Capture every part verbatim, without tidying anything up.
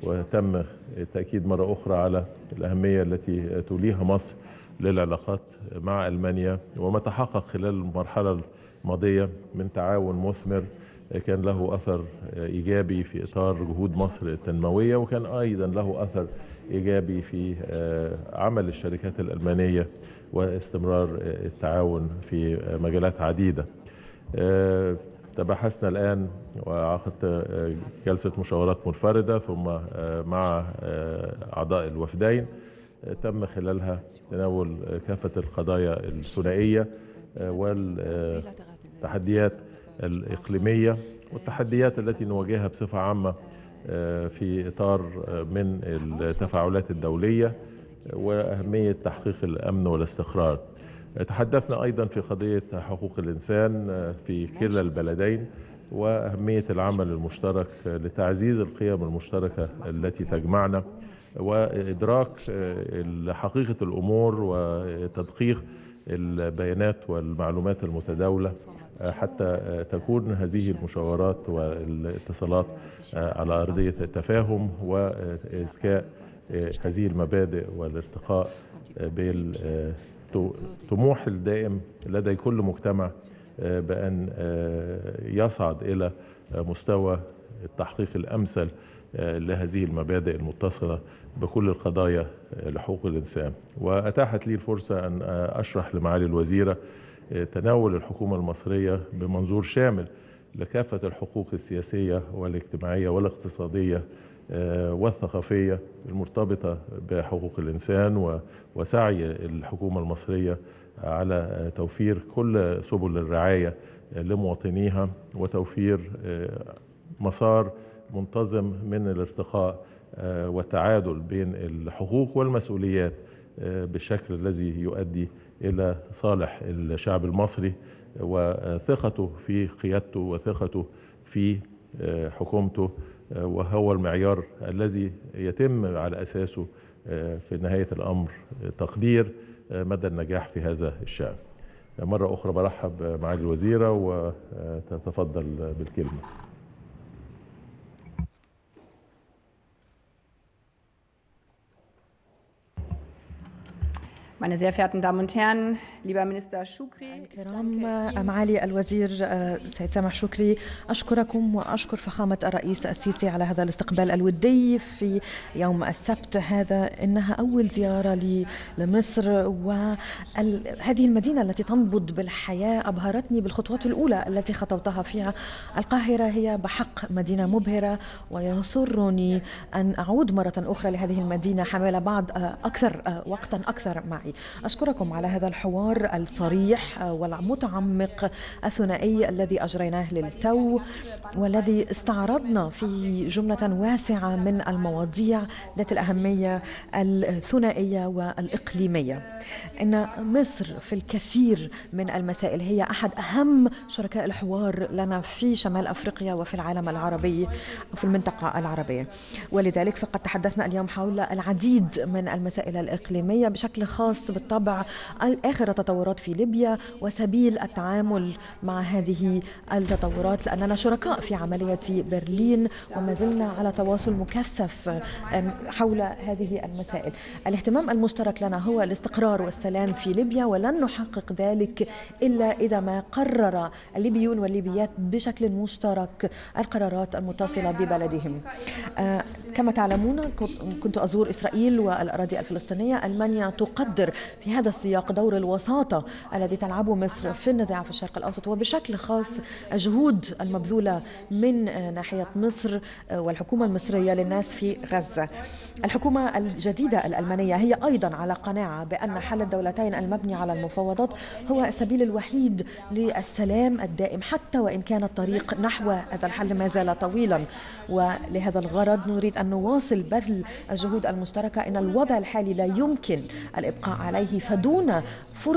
وتم التأكيد مرة أخرى على الأهمية التي توليها مصر للعلاقات مع ألمانيا، وما تحقق خلال المرحلة الماضية من تعاون مثمر كان له أثر إيجابي في إطار جهود مصر التنموية، وكان أيضا له أثر إيجابي في عمل الشركات الألمانية واستمرار التعاون في مجالات عديدة. تباحثنا الآن وعقدت جلسة مشاورات منفردة ثم مع أعضاء الوفدين تم خلالها تناول كافة القضايا الثنائية والتحديات الإقليمية والتحديات التي نواجهها بصفة عامة في إطار من التفاعلات الدولية وأهمية تحقيق الأمن والاستقرار. تحدثنا أيضا في قضية حقوق الإنسان في كلا البلدين وأهمية العمل المشترك لتعزيز القيم المشتركة التي تجمعنا وإدراك حقيقة الأمور وتدقيق البيانات والمعلومات المتداولة حتى تكون هذه المشاورات والاتصالات على أرضية التفاهم وإذكاء هذه المبادئ والارتقاء بالطموح الدائم لدى كل مجتمع بأن يصعد إلى مستوى التحقيق الأمثل لهذه المبادئ المتصلة بكل القضايا لحقوق الإنسان. وأتاحت لي الفرصة أن أشرح لمعالي الوزيرة تناول الحكومة المصرية بمنظور شامل لكافة الحقوق السياسية والاجتماعية والاقتصادية والثقافية المرتبطة بحقوق الإنسان وسعي الحكومة المصرية على توفير كل سبل الرعاية لمواطنيها وتوفير مسار منتظم من الارتقاء والتعادل بين الحقوق والمسؤوليات بالشكل الذي يؤدي إلى صالح الشعب المصري وثقته في قيادته وثقته في حكومته، وهو المعيار الذي يتم على أساسه في نهاية الأمر تقدير مدى النجاح في هذا الشأن. مرة أخرى برحب معالي الوزيرة وتتفضل بالكلمة. Meine sehr verehrten Damen und Herren, lieber Minister Shukri, الكرام، معالي الوزير سيد سامح شكري، أشكركم وأشكر فخامة الرئيس السيسي على هذا الاستقبال الودي في يوم السبت هذا. إنها أول زيارة لي لمصر، وهذه المدينة التي تنبض بالحياة أبهرتني بالخطوات الأولى التي خطوتها فيها. القاهرة هي بحق مدينة مبهرة، ويسرني أن أعود مرة أخرى لهذه المدينة حمل بعض أكثر وقتا أكثر معي. أشكركم على هذا الحوار الصريح والمتعمق الثنائي الذي أجريناه للتو، والذي استعرضنا في جملة واسعة من المواضيع ذات الأهمية الثنائية والإقليمية. إن مصر في الكثير من المسائل هي أحد أهم شركاء الحوار لنا في شمال أفريقيا وفي العالم العربي وفي المنطقة العربية، ولذلك فقد تحدثنا اليوم حول العديد من المسائل الإقليمية، بشكل خاص بالطبع آخر التطورات في ليبيا وسبيل التعامل مع هذه التطورات، لأننا شركاء في عملية برلين وما زلنا على تواصل مكثف حول هذه المسائل. الاهتمام المشترك لنا هو الاستقرار والسلام في ليبيا، ولن نحقق ذلك إلا إذا ما قرر الليبيون والليبيات بشكل مشترك القرارات المتصلة ببلدهم. كما تعلمون كنت أزور إسرائيل والأراضي الفلسطينية. ألمانيا تقدر في هذا السياق دور الوساطة الذي تلعبه مصر في النزاع في الشرق الأوسط، وبشكل خاص الجهود المبذولة من ناحية مصر والحكومة المصرية للناس في غزة. الحكومة الجديدة الألمانية هي أيضا على قناعة بأن حل الدولتين المبني على المفاوضات هو السبيل الوحيد للسلام الدائم، حتى وإن كان الطريق نحو هذا الحل ما زال طويلا. ولهذا الغرض نريد أن نواصل بذل الجهود المشتركة. إن الوضع الحالي لا يمكن الإبقاء عليه، فدون فرصة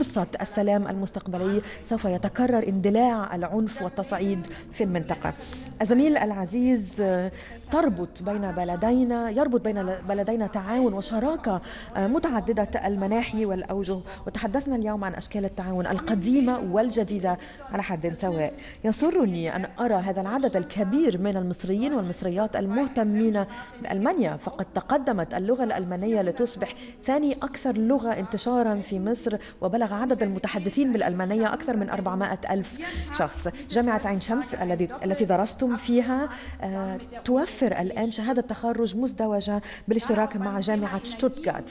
فرصة السلام المستقبلي سوف يتكرر اندلاع العنف والتصعيد في المنطقة. الزميل العزيز، تربط بين بلدينا يربط بين بلدينا تعاون وشراكة متعددة المناحي والأوجه، وتحدثنا اليوم عن أشكال التعاون القديمة والجديدة على حد سواء. يسرني أن أرى هذا العدد الكبير من المصريين والمصريات المهتمين بألمانيا، فقد تقدمت اللغة الألمانية لتصبح ثاني أكثر لغة انتشارا في مصر، وبلغ عدد المتحدثين بالألمانية أكثر من أربعمائة ألف شخص. جامعة عين شمس التي درستم فيها توفر الآن شهادة تخرج مزدوجة بالاشتراك مع جامعة شتوتغارت.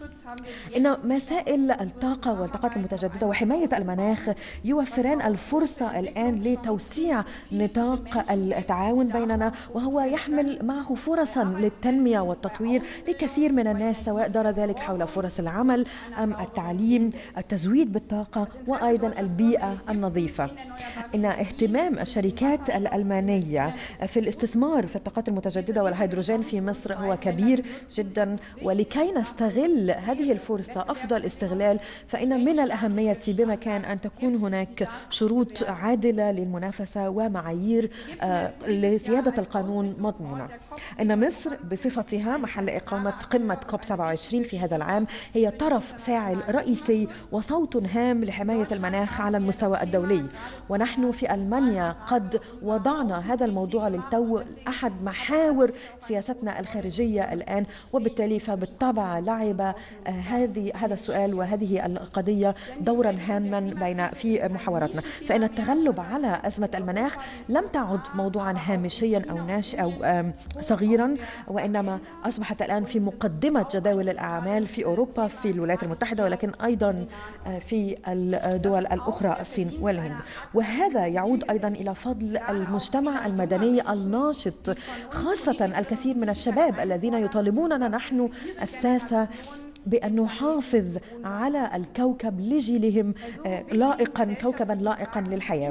إن مسائل الطاقة والطاقات المتجددة وحماية المناخ يوفران الفرصة الآن لتوسيع نطاق التعاون بيننا، وهو يحمل معه فرصا للتنمية والتطوير لكثير من الناس، سواء دار ذلك حول فرص العمل أم التعليم، التزويد بالطاقة، وأيضا البيئة النظيفة. إن اهتمام الشركات الألمانية في الاستثمار في الطاقات المتجددة والهيدروجين في مصر هو كبير جدا، ولكي نستغل هذه الفرصة أفضل استغلال، فإن من الأهمية بمكان أن تكون هناك شروط عادلة للمنافسة ومعايير لسيادة القانون مضمونة. إن مصر بصفتها محل إقامة قمة كوب سبعة وعشرين في هذا العام هي طرف فاعل رئيسي وصوت هام لحماية المناخ على المستوى الدولي، ونحن في ألمانيا قد وضعنا هذا الموضوع للتو أحد محاور سياستنا الخارجية الآن، وبالتالي فبالطبع لعب هذه هذا السؤال وهذه القضية دورا هاما بين في محاوراتنا. فإن التغلب على أزمة المناخ لم تعد موضوعا هامشيا أو ناش أو صغيرا، وإنما أصبحت الآن في مقدمة جداول الأعمال في أوروبا، في الولايات المتحدة، ولكن أيضا في الدول الأخرى الصين والهند. وهذا يعود أيضا إلى فضل المجتمع المدني الناشط، خاصة الكثير من الشباب الذين يطالبوننا نحن الساسة بأن نحافظ على الكوكب لجيلهم لائقا كوكبا لائقا للحياة.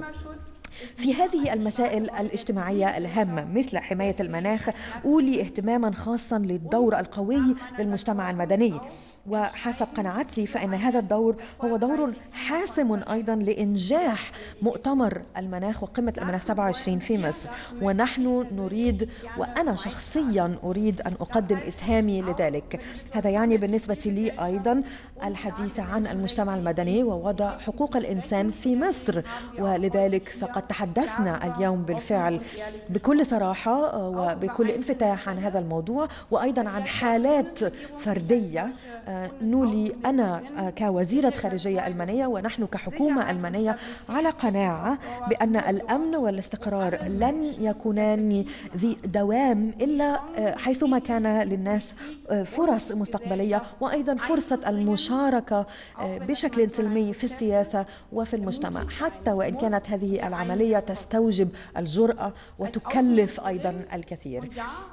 في هذه المسائل الاجتماعية الهامة مثل حماية المناخ أولي اهتماما خاصا للدور القوي للمجتمع المدني، وحسب قناعتي فإن هذا الدور هو دور حاسم أيضا لإنجاح مؤتمر المناخ وقمة المناخ سبعة وعشرين في مصر. ونحن نريد، وأنا شخصيا أريد أن أقدم إسهامي لذلك. هذا يعني بالنسبة لي أيضا الحديث عن المجتمع المدني ووضع حقوق الإنسان في مصر، ولذلك فقد تحدثنا اليوم بالفعل بكل صراحة وبكل انفتاح عن هذا الموضوع، وأيضا عن حالات فردية نولي أنا كوزيرة خارجية ألمانية ونحن كحكومة ألمانية على قناعة بأن الأمن والاستقرار لن يكونان ذي دوام إلا حيثما كان للناس فرص مستقبلية، وأيضا فرصة المشاركة بشكل سلمي في السياسة وفي المجتمع، حتى وإن كانت هذه العملية تستوجب الجرأة وتكلف أيضا الكثير.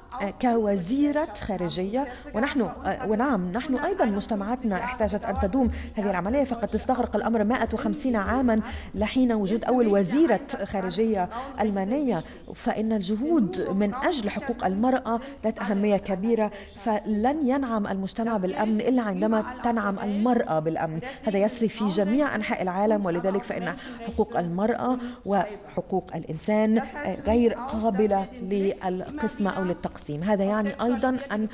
كوزيرة خارجية ونحن ونعم نحن أيضا مجتمعاتنا احتاجت أن تدوم هذه العملية، فقد تستغرق الأمر مائة وخمسين عاما لحين وجود أول وزيرة خارجية ألمانية. فإن الجهود من أجل حقوق المرأة ذات أهمية كبيرة، فلن ينعم المجتمع بالأمن إلا عندما تنعم المرأة بالأمن. هذا يسري في جميع أنحاء العالم، ولذلك فإن حقوق المرأة وحقوق الإنسان غير قابلة للقسمة أو للتقسيم. هذا يعني أيضا أن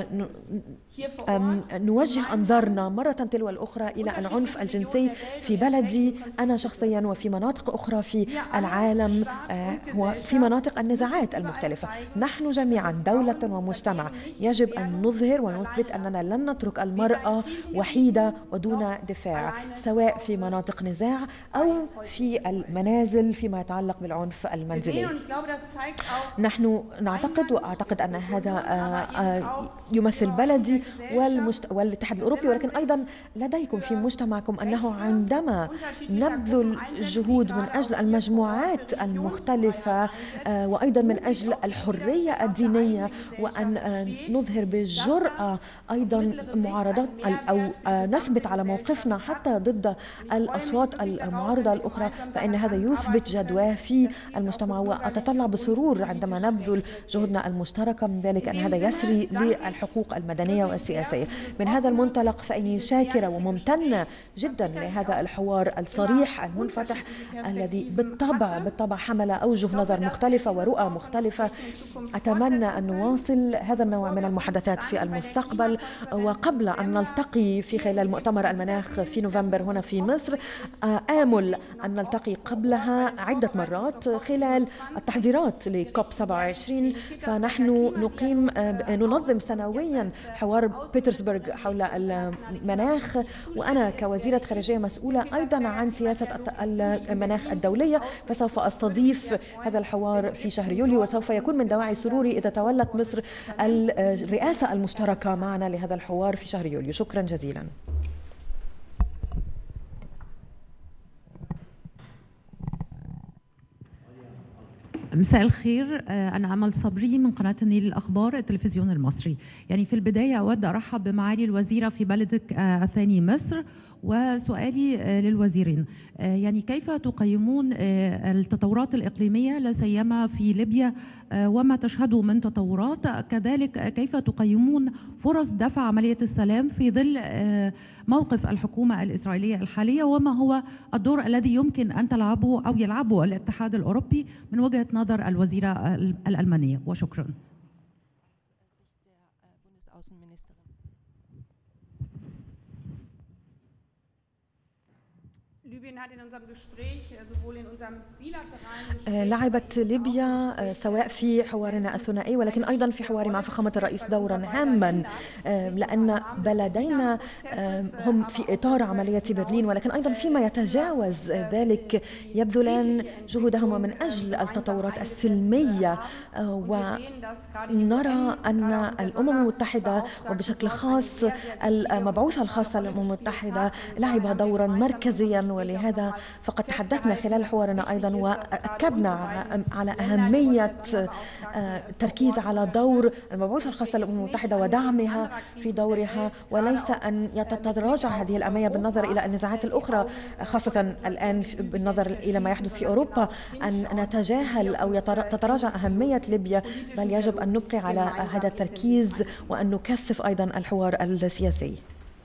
نوجه أنظارنا مرة تلو الأخرى إلى العنف الجنسي في بلدي أنا شخصيا وفي مناطق أخرى في العالم وفي مناطق النزاعات المختلفة. نحن جميعا دولة ومجتمع يجب أن نظهر ونثبت أننا لن نترك المرأة وحيدة ودون دفاع، سواء في مناطق نزاع أو في المنازل فيما يتعلق بالعنف المنزلي. نحن نعتقد وأعتقد أن هذا يمثل بلدي والاتحاد الأوروبي، ولكن أيضا لديكم في مجتمعكم أنه عندما نبذل جهود من أجل المجموعات المختلفة وأيضا من أجل الحرية الدينية، وأن نظهر بالجرأة أيضا معارضات أو نثبت على موقفنا حتى ضد الأصوات المعارضة الأخرى، فإن هذا يثبت جدواه في المجتمع. وأتطلع بسرور عندما نبذل جهودنا المشتركة من ذلك أن هذا يسري للحقوق المدنية والسياسية. من هذا هذا المنطلق فإني شاكرة وممتنة جدا لهذا الحوار الصريح المنفتح الذي بالطبع بالطبع حمل أوجه نظر مختلفة ورؤى مختلفة. أتمنى أن نواصل هذا النوع من المحادثات في المستقبل، وقبل أن نلتقي في خلال مؤتمر المناخ في نوفمبر هنا في مصر آمل أن نلتقي قبلها عدة مرات خلال التحضيرات لكوب سبعة وعشرين. فنحن نقيم ننظم سنويا حوار بيترسبرغ حول المناخ، وأنا كوزيرة خارجية مسؤولة أيضا عن سياسة المناخ الدولية، فسوف أستضيف هذا الحوار في شهر يوليو، وسوف يكون من دواعي سروري إذا تولت مصر الرئاسة المشتركة معنا لهذا الحوار في شهر يوليو. شكرا جزيلا. مساء الخير، أنا أمل صبري من قناة النيل الأخبار التلفزيون المصري. يعني في البداية أود أرحب بمعالي الوزيرة في بلدك الثاني مصر، وسؤالي للوزيرين يعني كيف تقيمون التطورات الإقليمية لا سيما في ليبيا وما تشهده من تطورات، كذلك كيف تقيمون فرص دفع عملية السلام في ظل موقف الحكومة الإسرائيلية الحالية، وما هو الدور الذي يمكن أن تلعبه أو يلعبه الاتحاد الأوروبي من وجهة نظر الوزيرة الألمانية؟ وشكرا. لعبت ليبيا سواء في حوارنا الثنائي ولكن أيضا في حواري مع فخامة الرئيس دورا هاما، لأن بلدينا هم في إطار عملية برلين، ولكن أيضا فيما يتجاوز ذلك يبذلان جهودهم من أجل التطورات السلمية. ونرى أن الأمم المتحدة وبشكل خاص المبعوثة الخاصة للأمم المتحدة لعب دورا مركزيا، ولهذا فقد تحدثنا خلال حوارنا أيضا وأكدنا على أهمية التركيز على دور المبعوثة الخاصة للأمم المتحدة ودعمها في دورها، وليس أن يتراجع هذه الأهمية بالنظر إلى النزاعات الأخرى، خاصة الآن بالنظر إلى ما يحدث في أوروبا، أن نتجاهل أو تتراجع أهمية ليبيا، بل يجب أن نبقي على هذا التركيز وأن نكثف أيضا الحوار السياسي.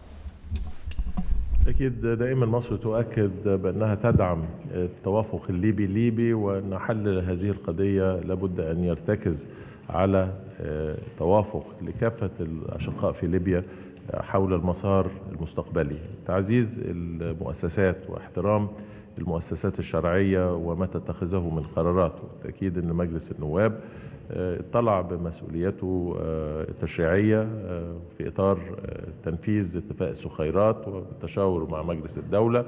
أكيد دائما مصر تؤكد بأنها تدعم التوافق الليبي الليبي وأن حل هذه القضية لابد أن يرتكز على توافق لكافة الأشقاء في ليبيا حول المسار المستقبلي، تعزيز المؤسسات واحترام المؤسسات الشرعية وما تتخذه من قرارات، والتأكيد أن مجلس النواب اطلع بمسؤوليته التشريعية في إطار تنفيذ اتفاق السخيرات والتشاور مع مجلس الدولة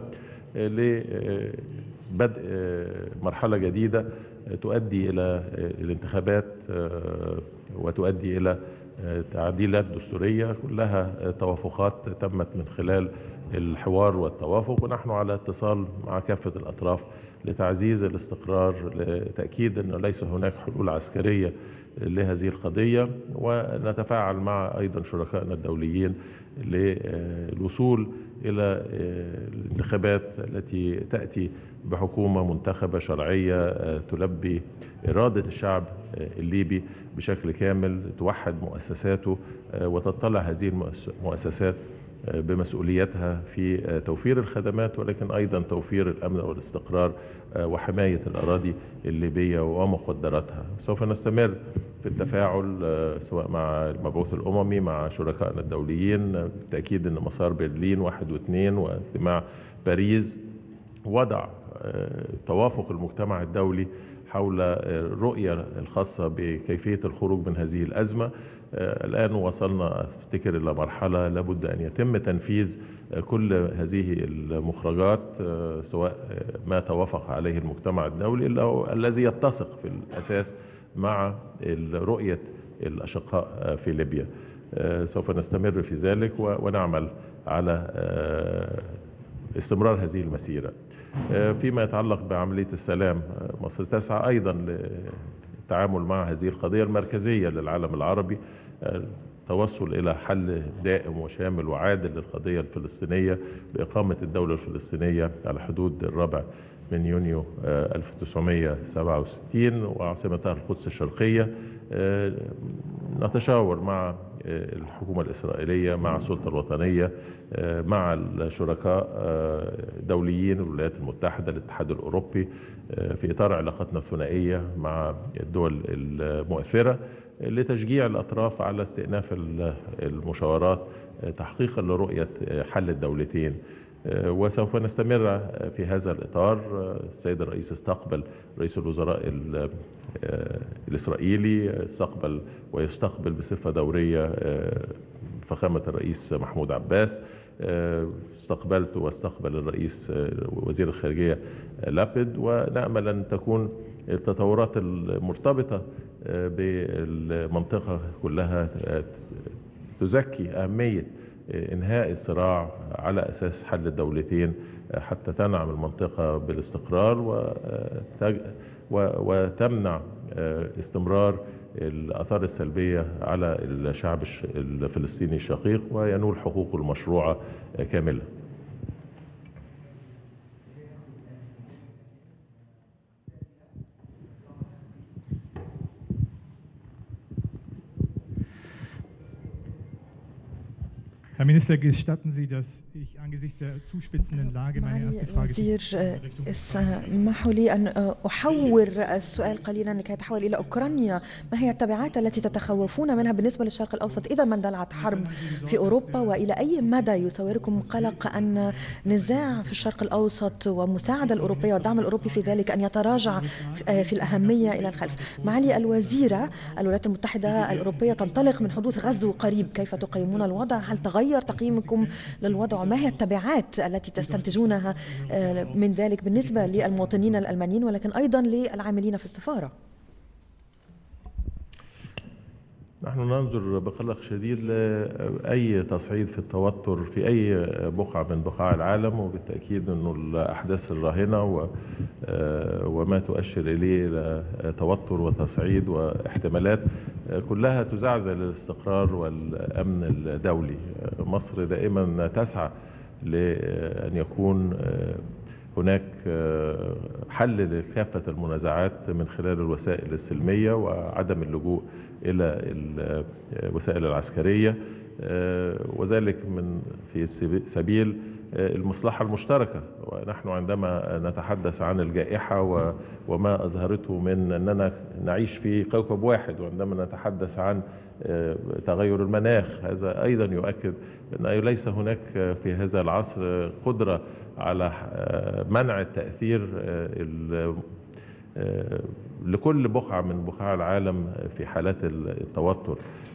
لبدء مرحلة جديدة تؤدي إلى الانتخابات وتؤدي إلى تعديلات دستورية، كلها توافقات تمت من خلال الحوار والتوافق، ونحن على اتصال مع كافة الأطراف لتعزيز الاستقرار، لتأكيد أن ليس هناك حلول عسكرية لهذه القضية، ونتفاعل مع أيضا شركائنا الدوليين للوصول إلى الانتخابات التي تأتي بحكومة منتخبة شرعية تلبي إرادة الشعب الليبي بشكل كامل، توحد مؤسساته وتطلع هذه المؤسسات بمسؤوليتها في توفير الخدمات، ولكن أيضا توفير الأمن والاستقرار وحماية الأراضي الليبية ومقدراتها. سوف نستمر في التفاعل سواء مع المبعوث الأممي مع شركائنا الدوليين، بالتأكيد أن مسار برلين واحد واثنين واجتماع باريس وضع توافق المجتمع الدولي حول الرؤية الخاصة بكيفية الخروج من هذه الأزمة. الآن وصلنا أفتكر إلى مرحلة لابد أن يتم تنفيذ كل هذه المخرجات، سواء ما توافق عليه المجتمع الدولي الذي يتسق في الأساس مع رؤية الأشقاء في ليبيا. سوف نستمر في ذلك ونعمل على استمرار هذه المسيرة. فيما يتعلق بعملية السلام، مصر تسعى أيضا للتعامل مع هذه القضية المركزية للعالم العربي، التوصل إلى حل دائم وشامل وعادل للقضية الفلسطينية بإقامة الدولة الفلسطينية على حدود الرابع من يونيو ألف وتسعمائة وسبعة وستين وعاصمتها القدس الشرقية. نتشاور مع الحكومة الإسرائيلية، مع السلطة الوطنية، مع الشركاء دوليين، الولايات المتحدة، الاتحاد الأوروبي، في إطار علاقاتنا الثنائية مع الدول المؤثرة لتشجيع الأطراف على استئناف المشاورات تحقيقا لرؤية حل الدولتين. وسوف نستمر في هذا الإطار. السيد الرئيس استقبل رئيس الوزراء الإسرائيلي، استقبل ويستقبل بصفة دورية فخامة الرئيس محمود عباس، استقبلت واستقبل الرئيس وزير الخارجية لابيد، ونأمل أن تكون التطورات المرتبطة بالمنطقة كلها تزكي أهمية إنهاء الصراع على أساس حل الدولتين حتى تنعم المنطقة بالاستقرار وتمنع استمرار الآثار السلبية على الشعب الفلسطيني الشقيق وينول حقوقه المشروعة كاملة. Herr Minister, gestatten Sie, dass ich angesichts der zuspitzenden Lage meine erste Frage اسمحوا لي أن أحور السؤال قليلا لكي يتحول إلى أوكرانيا. ما هي التبعات التي تتخوفون منها بالنسبة للشرق الأوسط إذا ما اندلعت حرب في أوروبا؟ وإلى أي مدى يساوركم قلق أن نزاع في الشرق الأوسط والمساعدة الأوروبية والدعم الأوروبي في ذلك أن يتراجع في الأهمية إلى الخلف؟ معالي الوزيرة، الولايات المتحدة الأوروبية تنطلق من حدوث غزو قريب، كيف تقيمون الوضع؟ هل تغير تقييمكم للوضع؟ وما هي التبعات التي تستنتجونها من ذلك بالنسبة للمواطنين الألمانيين ولكن أيضا للعاملين في السفارة؟ نحن ننظر بقلق شديد لأي تصعيد في التوتر في أي بقعة من بقاع العالم، وبالتأكيد أن الأحداث الراهنة وما تؤشر إليه إلى توتر وتصعيد واحتمالات كلها تزعزع الاستقرار والأمن الدولي. مصر دائما تسعى لأن يكون هناك حل لكافة المنازعات من خلال الوسائل السلمية وعدم اللجوء إلى الوسائل العسكرية، وذلك من في سبيل المصلحة المشتركة. ونحن عندما نتحدث عن الجائحة وما أظهرته من أننا نعيش في كوكب واحد، وعندما نتحدث عن تغير المناخ، هذا أيضا يؤكد أن ليس هناك في هذا العصر قدرة على منع التأثير لكل بقعة من بقاع العالم في حالات التوتر.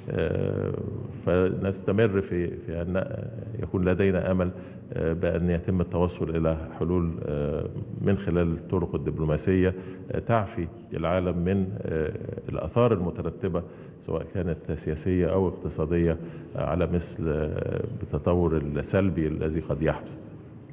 فنستمر في في أن يكون لدينا أمل بأن يتم التوصل إلى حلول من خلال الطرق الدبلوماسية تعفي العالم من الآثار المترتبة سواء كانت سياسية أو اقتصادية على مثل التطور السلبي الذي قد يحدث.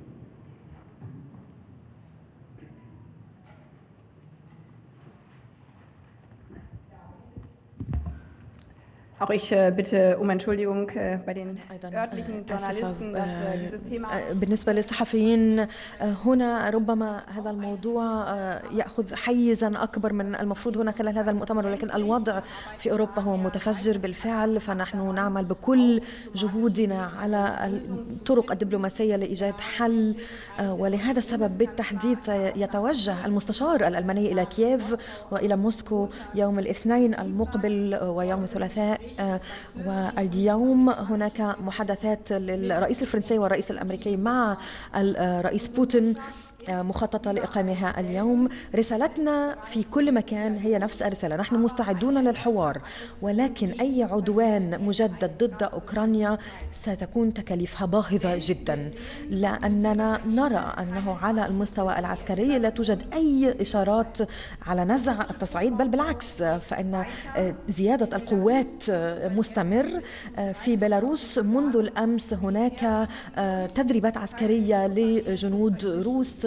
Auch ich bitte um Entschuldigung bei den örtlichen Journalisten, dass dieses Thema بالنسبة للصحفيين هنا ربما هذا الموضوع يأخذ حيزا أكبر من المفروض هنا خلال هذا المؤتمر، ولكن الوضع في أوروبا هو متفجر بالفعل، فنحن نعمل بكل جهودنا على الطرق الدبلوماسية لإيجاد حل. ولهذا السبب بالتحديد سيتوجه المستشار الألماني إلى كييف وإلى موسكو يوم الاثنين المقبل ويوم الثلاثاء. واليوم هناك محادثات للرئيس الفرنسي والرئيس الأمريكي مع الرئيس بوتين مخططة لإقامها اليوم. رسالتنا في كل مكان هي نفس الرسالة، نحن مستعدون للحوار، ولكن أي عدوان مجدد ضد أوكرانيا ستكون تكاليفها باهظة جدا، لأننا نرى أنه على المستوى العسكري لا توجد أي إشارات على نزع التصعيد، بل بالعكس فإن زيادة القوات مستمر. في بيلاروس منذ الأمس هناك تدريبات عسكرية لجنود روس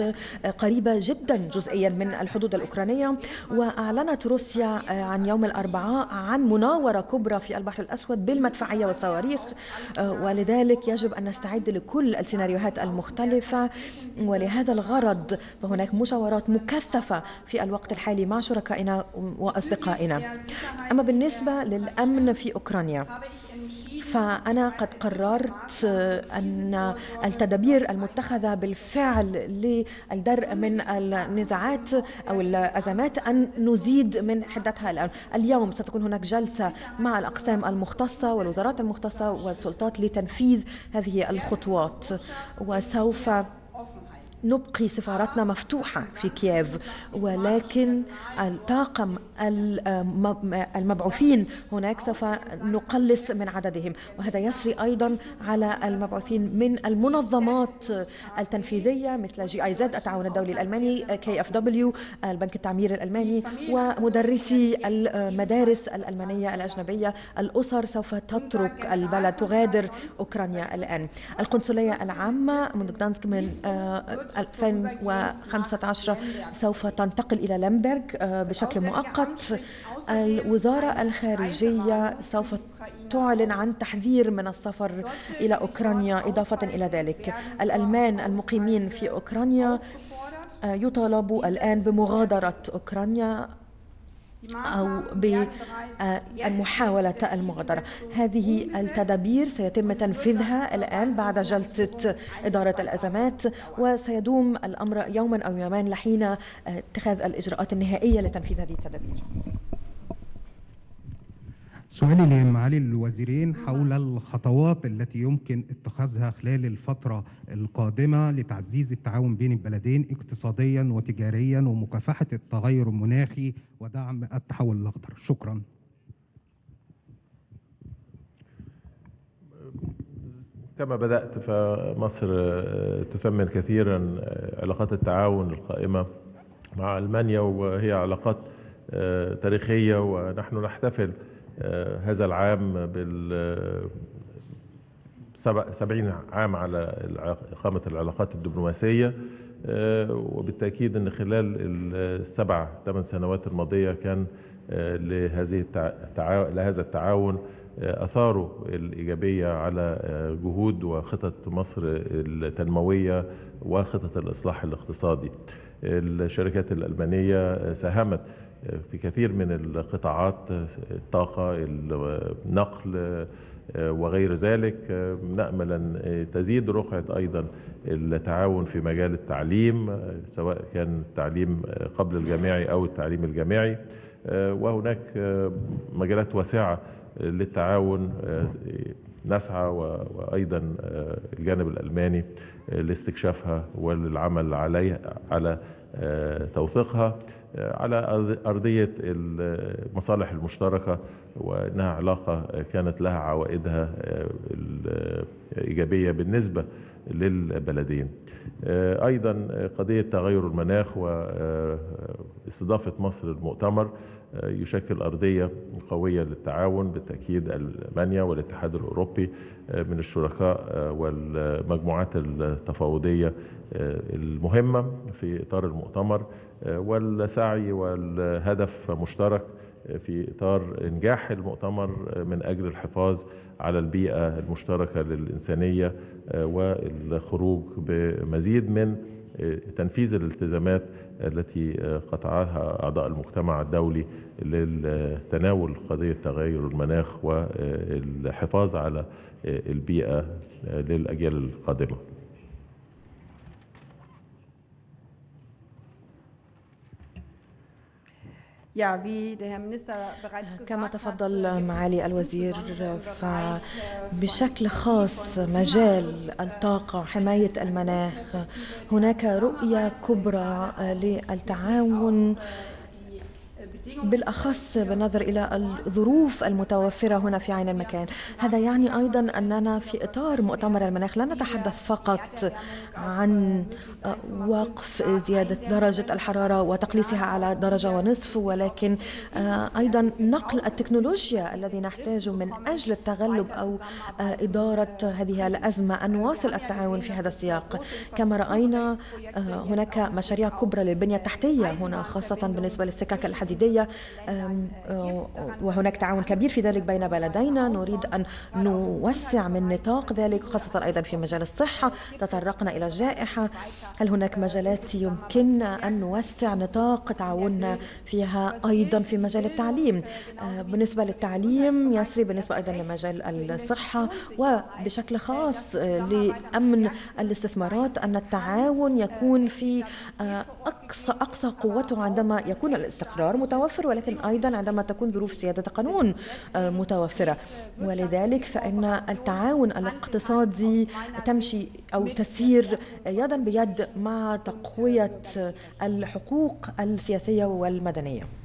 قريبة جدا جزئيا من الحدود الأوكرانية. وأعلنت روسيا عن يوم الأربعاء عن مناورة كبرى في البحر الأسود بالمدفعية والصواريخ، ولذلك يجب أن نستعد لكل السيناريوهات المختلفة. ولهذا الغرض فهناك مشاورات مكثفة في الوقت الحالي مع شركائنا وأصدقائنا. أما بالنسبة للأمن في أوكرانيا، فأنا قد قررت أن التدابير المتخذة بالفعل للدرء من النزاعات أو الأزمات أن نزيد من حدتها الآن. اليوم ستكون هناك جلسة مع الأقسام المختصة والوزارات المختصة والسلطات لتنفيذ هذه الخطوات، وسوف نبقي سفارتنا مفتوحة في كييف، ولكن الطاقم المبعوثين هناك سوف نقلص من عددهم، وهذا يسري أيضا على المبعوثين من المنظمات التنفيذية مثل جي آي زد التعاون الدولي الألماني، كي اف دبليو البنك التعمير الألماني، ومدرسي المدارس الألمانية الأجنبية. الأسر سوف تترك البلد، تغادر أوكرانيا الآن. القنصلية العامة من غدانسك من ألفين وخمسة عشر سوف تنتقل إلى لامبرغ بشكل مؤقت. الوزارة الخارجية سوف تعلن عن تحذير من السفر إلى أوكرانيا. إضافة إلى ذلك، الألمان المقيمين في أوكرانيا يطالبوا الآن بمغادرة أوكرانيا أو بمحاولة المغادرة. هذه التدابير سيتم تنفيذها الآن بعد جلسة إدارة الأزمات، وسيدوم الأمر يوما أو يومين لحين اتخاذ الإجراءات النهائية لتنفيذ هذه التدابير. سؤالي لمعالي الوزيرين حول الخطوات التي يمكن اتخاذها خلال الفترة القادمة لتعزيز التعاون بين البلدين اقتصاديا وتجاريا ومكافحة التغير المناخي ودعم التحول الأخضر. شكرا. كما بدأت، فمصر تثمن كثيرا علاقات التعاون القائمة مع ألمانيا، وهي علاقات تاريخية، ونحن نحتفل هذا العام بال سبعين عام على إقامة العلاقات الدبلوماسية. وبالتأكيد أن خلال السبع ثمان سنوات الماضية كان لهذه لهذا التعاون أثاره الإيجابية على جهود وخطط مصر التنموية وخطط الإصلاح الاقتصادي. الشركات الألمانية ساهمت في كثير من القطاعات، الطاقة، النقل وغير ذلك. نأمل أن تزيد رقعة أيضا التعاون في مجال التعليم، سواء كان التعليم قبل الجامعي أو التعليم الجامعي، وهناك مجالات واسعة للتعاون نسعى وأيضا الجانب الألماني لاستكشافها والعمل عليها على توثيقها على أرضية المصالح المشتركة، وأنها علاقة كانت لها عوائدها الإيجابية بالنسبة للبلدين. أيضا قضية تغير المناخ واستضافة مصر المؤتمر يشكل أرضية قوية للتعاون. بالتأكيد ألمانيا والاتحاد الأوروبي من الشركاء والمجموعات التفاوضية المهمة في إطار المؤتمر، والسعي والهدف مشترك في إطار إنجاح المؤتمر من أجل الحفاظ على البيئة المشتركة للإنسانية والخروج بمزيد من تنفيذ الالتزامات التي قطعها أعضاء المجتمع الدولي لتناول قضية تغير المناخ والحفاظ على البيئة للأجيال القادمة. كما تفضل معالي الوزير، فبشكل خاص مجال الطاقة، حماية المناخ، هناك رؤية كبرى للتعاون بالأخص بالنظر إلى الظروف المتوفرة هنا في عين المكان. هذا يعني أيضا أننا في إطار مؤتمر المناخ لا نتحدث فقط عن وقف زيادة درجة الحرارة وتقليصها على درجة ونصف، ولكن أيضا نقل التكنولوجيا الذي نحتاجه من أجل التغلب أو إدارة هذه الأزمة، أن نواصل التعاون في هذا السياق. كما رأينا هناك مشاريع كبرى للبنية التحتية هنا، خاصة بالنسبة للسكك الحديدية، وهناك تعاون كبير في ذلك بين بلدينا. نريد أن نوسع من نطاق ذلك، خاصة أيضا في مجال الصحة. تطرقنا إلى الجائحة، هل هناك مجالات يمكن أن نوسع نطاق تعاوننا فيها أيضا في مجال التعليم؟ بالنسبة للتعليم يسري، بالنسبة أيضا لمجال الصحة، وبشكل خاص لأمن الاستثمارات، أن التعاون يكون في أقصى أقصى قوته عندما يكون الاستقرار متوفر، ولكن أيضا عندما تكون ظروف سيادة قانون متوفرة. ولذلك فإن التعاون الاقتصادي تمشي أو تسير يدا بيد مع تقوية الحقوق السياسية والمدنية.